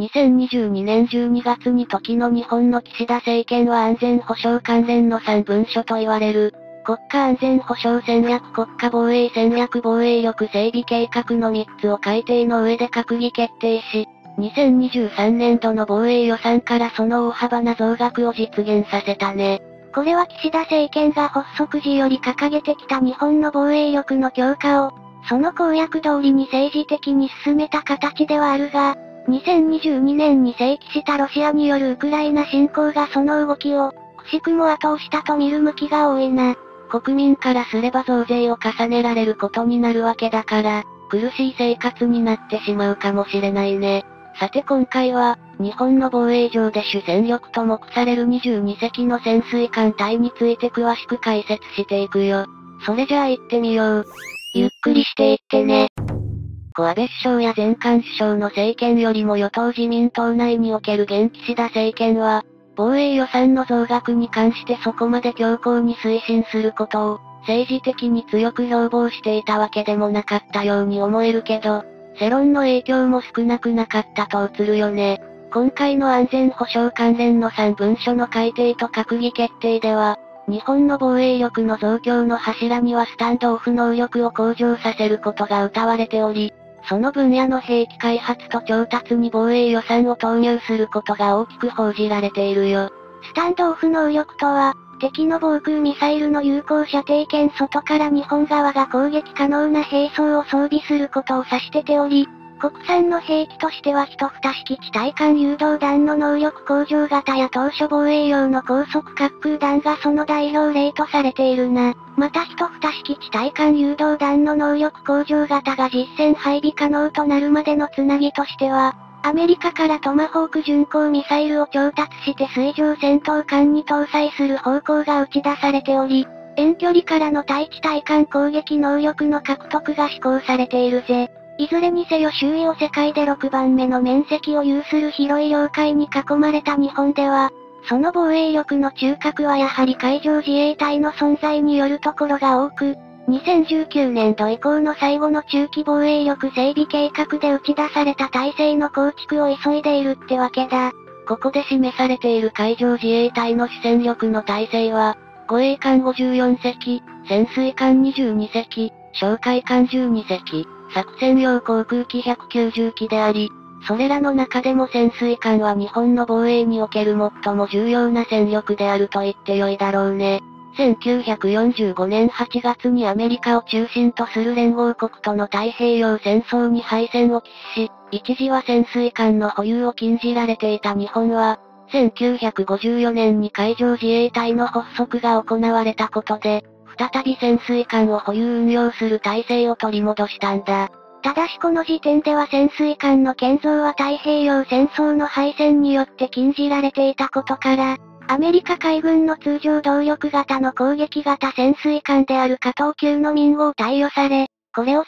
2022年12月に時の日本の岸田政権は安全保障関連の3文書と言われる、国家安全保障戦略国家防衛戦略防衛力整備計画の3つを改定の上で閣議決定し、2023年度の防衛予算からその大幅な増額を実現させたね。 これは岸田政権が発足時より掲げてきた日本の防衛力の強化を、その公約通りに政治的に進めた形ではあるが、2022年に正規したロシアによるウクライナ侵攻がその動きを、くしくも後押したと見る向きが多いな。 国民からすれば増税を重ねられることになるわけだから、苦しい生活になってしまうかもしれないね。さて今回は、日本の防衛上で主戦力と目される22隻の潜水艦隊について詳しく解説していくよ。それじゃあ行ってみよう。 ゆっくりしていってね。 安倍首相や前官首相の政権よりも与党自民党内における現岸田政権は、防衛予算の増額に関してそこまで強硬に推進することを、政治的に強く標榜していたわけでもなかったように思えるけど、世論の影響も少なくなかったと映るよね。今回の安全保障関連の3文書の改定と閣議決定では、日本の防衛力の増強の柱にはスタンドオフ能力を向上させることが謳われており、その分野の兵器開発と調達に防衛予算を投入することが大きく報じられているよ。 スタンドオフ能力とは、敵の防空ミサイルの有効射程圏外から日本側が攻撃可能な兵装を装備することを指してており、国産の兵器としては一蓋式地対艦誘導弾の能力向上型や当初防衛用の高速滑空弾がその代表例とされているな。また一蓋式地対艦誘導弾の能力向上型が実戦配備可能となるまでのつなぎとしては、アメリカからトマホーク巡航ミサイルを調達して水上戦闘艦に搭載する方向が打ち出されており、遠距離からの対地対艦攻撃能力の獲得が施行されているぜ。いずれにせよ周囲を世界で6番目の面積を有する広い領海に囲まれた日本では、その防衛力の中核はやはり海上自衛隊の存在によるところが多く、2019年度以降の最後の中期防衛力整備計画で打ち出された体制の構築を急いでいるってわけだ。 ここで示されている海上自衛隊の主戦力の体制は、護衛艦54隻、潜水艦22隻、哨戒艦12隻、作戦用航空機190機であり、それらの中でも潜水艦は日本の防衛における最も重要な戦力であると言ってよいだろうね。1945年8月にアメリカを中心とする連合国との太平洋戦争に敗戦を喫し、一時は潜水艦の保有を禁じられていた日本は、1954年に海上自衛隊の発足が行われたことで、再び潜水艦を保有運用する体制を取り戻したんだ。 ただしこの時点では潜水艦の建造は太平洋戦争の敗戦によって禁じられていたことから、アメリカ海軍の通常動力型の攻撃型潜水艦である加藤級の民号を貸与され、これを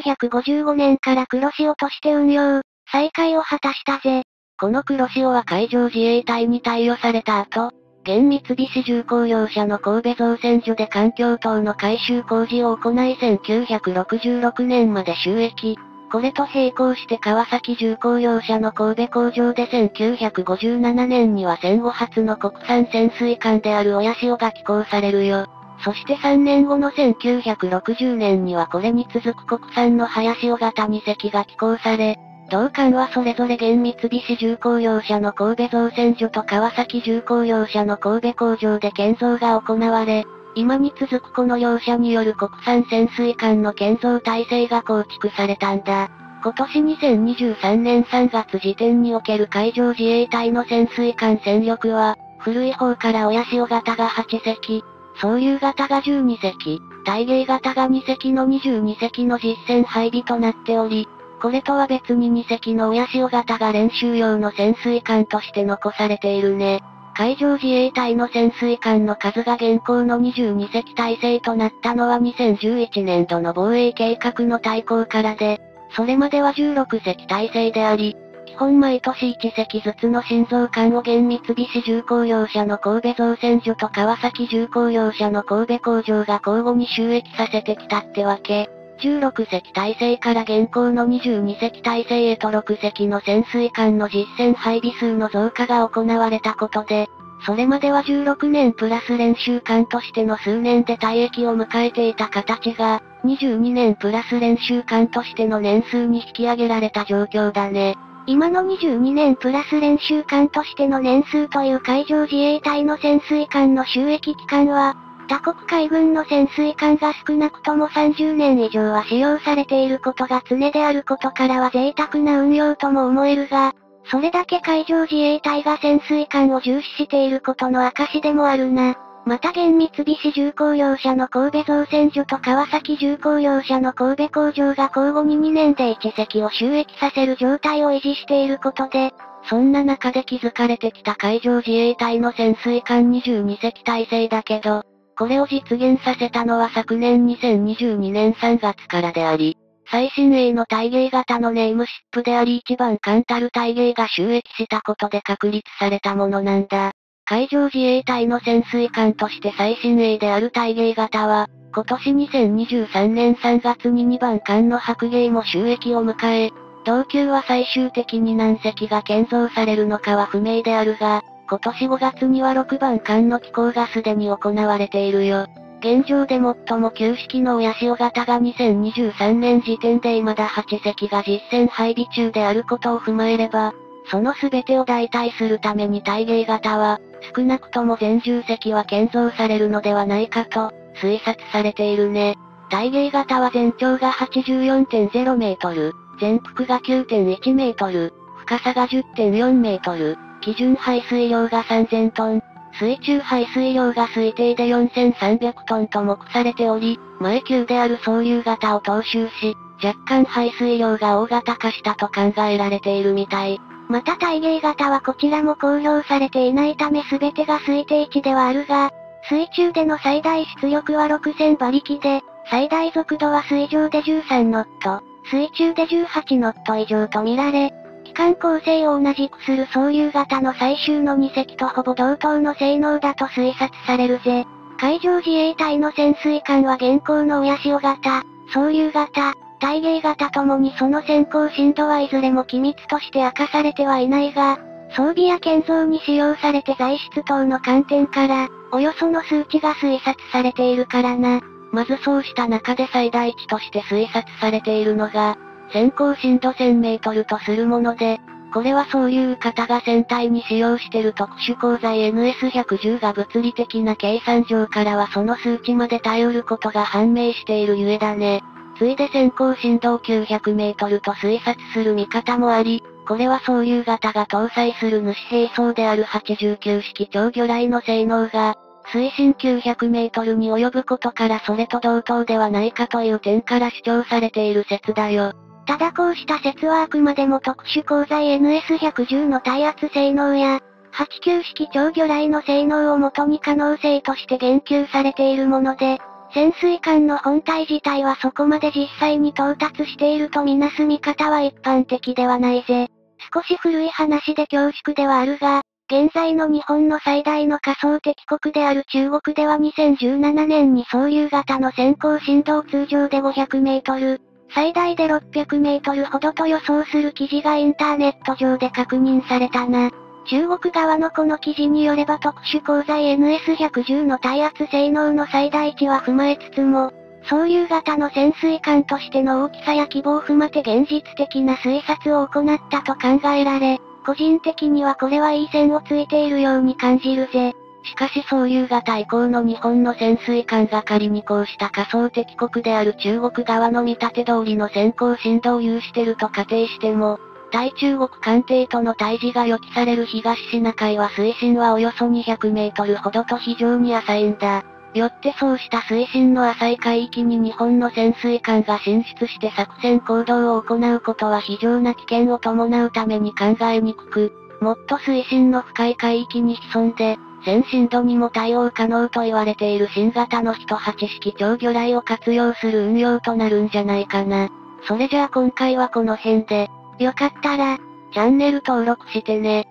1955年から黒潮として運用、再開を果たしたぜ。 この黒潮は海上自衛隊に貸与された後、現三菱重工業者の神戸造船所で環境等の改修工事を行い1966年まで収益。これと並行して川崎重工業者の神戸工場で1957年には戦後初の国産潜水艦である親潮が寄港されるよ。そして3年後の1960年にはこれに続く国産の早潮型2隻が寄港され、同艦はそれぞれ現三菱重工業者の神戸造船所と川崎重工業者の神戸工場で建造が行われ、今に続くこの両社による国産潜水艦の建造体制が構築されたんだ。今年2023年3月時点における海上自衛隊の潜水艦戦力は、古い方から親潮型が8隻、総流型が12隻、大芸型が2隻の22隻の実戦配備となっており、これとは別に2隻の親潮型が練習用の潜水艦として残されているね。海上自衛隊の潜水艦の数が現行の22隻体制となったのは2011年度の防衛計画の大綱からで、それまでは16隻体制であり、基本毎年1隻ずつの新造艦を現三菱重工業者の神戸造船所と川崎重工業者の神戸工場が交互に収益させてきたってわけ。 16隻体制から現行の22隻体制へと6隻の潜水艦の実戦配備数の増加が行われたことで、それまでは16年プラス練習艦としての数年で退役を迎えていた形が、22年プラス練習艦としての年数に引き上げられた状況だね。 今の22年プラス練習艦としての年数という海上自衛隊の潜水艦の収益期間は、他国海軍の潜水艦が少なくとも30年以上は使用されていることが常であることからは贅沢な運用とも思えるが、それだけ海上自衛隊が潜水艦を重視していることの証でもあるな。また現三菱重工業者の神戸造船所と川崎重工業者の神戸工場が交互に2年で1隻を収益させる状態を維持していることで、 そんな中で築かれてきた海上自衛隊の潜水艦22隻体制だけど、これを実現させたのは昨年2022年3月からであり、最新鋭の対芸型のネームシップであり一番艦たる対芸が収益したことで確立されたものなんだ。海上自衛隊の潜水艦として最新鋭である対芸型は、今年2023年3月に2番艦の白芸も収益を迎え、同級は最終的に何隻が建造されるのかは不明であるが、今年5月には6番艦の寄港がすでに行われているよ。現状で最も旧式の親潮型が2023年時点で未だ8隻が実戦配備中であることを踏まえれば、その全てを代替するために対芸型は、少なくとも全10隻は建造されるのではないかと、推察されているね。対芸型は全長が 84.0 メートル、全幅が 9.1 メートル、深さが 10.4 メートル、基準排水量が3000トン、水中排水量が推定で4300トンと目されており、前級である総流型を踏襲し、若干排水量が大型化したと考えられているみたい。 また対芸型はこちらも公表されていないため全てが推定値ではあるが、水中での最大出力は6000馬力で、最大速度は水上で13ノット、水中で18ノット以上と見られ、機関構成を同じくする総流型の最終の2隻とほぼ同等の性能だと推察されるぜ。海上自衛隊の潜水艦は現行の親潮型、総流型、対芸型ともにその先行深度はいずれも機密として明かされてはいないが、装備や建造に使用されて材質等の観点から、およその数値が推察されているからな。 まずそうした中で最大値として推察されているのが、先行深度1000メートルとするもので、これはそういう方が船体に使用している特殊鋼材 NS110 が物理的な計算上からはその数値まで耐えうることが判明しているゆえだね。ついで先行深度を900メートルと推察する見方もあり、これは総流型が搭載する主兵装である89式超魚雷の性能が、水深900メートルに及ぶことからそれと同等ではないかという点から主張されている説だよ。 ただこうした説はあくまでも特殊鋼材 NS110 の耐圧性能や、89式超魚雷の性能をもとに可能性として言及されているもので、潜水艦の本体自体はそこまで実際に到達しているとみなす見方は一般的ではないぜ。少し古い話で恐縮ではあるが、現在の日本の最大の仮想敵国である中国では2017年に総流型の先行深度を通常で500メートル、最大で600メートルほどと予想する記事がインターネット上で確認されたな。中国側のこの記事によれば特殊鋼材 NS110 の耐圧性能の最大値は踏まえつつも、総流型の潜水艦としての大きさや規模を踏まて現実的な推察を行ったと考えられ、個人的にはこれはいい線をついているように感じるぜ。 しかし総流型以降の日本の潜水艦が仮にこうした仮想敵国である中国側の見立て通りの先行深度を有してると仮定しても、対中国艦艇との対峙が予期される東シナ海は水深はおよそ200メートルほどと非常に浅いんだ。よってそうした水深の浅い海域に日本の潜水艦が進出して作戦行動を行うことは非常な危険を伴うために考えにくく、もっと水深の深い海域に潜んで、1000深度にも対応可能と言われている新型の108式超魚雷を活用する運用となるんじゃないかな。それじゃあ今回はこの辺で、 よかったら、 チャンネル登録してね。